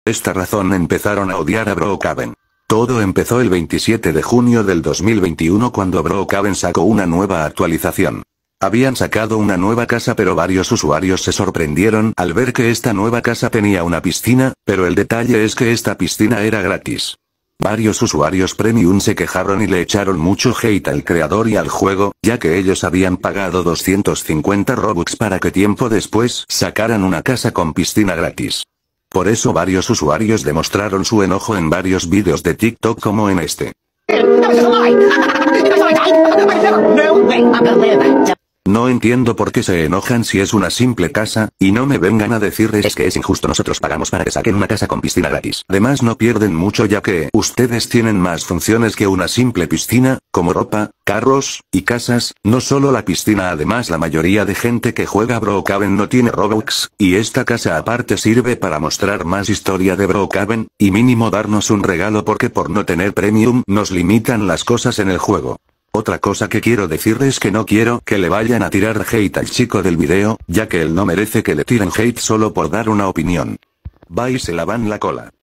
esta razón empezaron a odiar a Brookhaven. Todo empezó el 27 de junio del 2021 cuando Brookhaven sacó una nueva actualización. Habían sacado una nueva casa pero varios usuarios se sorprendieron al ver que esta nueva casa tenía una piscina, pero el detalle es que esta piscina era gratis. Varios usuarios premium se quejaron y le echaron mucho hate al creador y al juego, ya que ellos habían pagado 250 Robux para que tiempo después sacaran una casa con piscina gratis. Por eso varios usuarios demostraron su enojo en varios vídeos de TikTok como en este. No entiendo por qué se enojan si es una simple casa, y no me vengan a decir es que es injusto, nosotros pagamos para que saquen una casa con piscina gratis. Además no pierden mucho ya que ustedes tienen más funciones que una simple piscina, como ropa, carros, y casas, no solo la piscina. Además la mayoría de gente que juega Brookhaven no tiene Robux, y esta casa aparte sirve para mostrar más historia de Brookhaven, y mínimo darnos un regalo porque por no tener premium nos limitan las cosas en el juego. Otra cosa que quiero decirles es que no quiero que le vayan a tirar hate al chico del video, ya que él no merece que le tiren hate solo por dar una opinión. Va y se lavan la cola.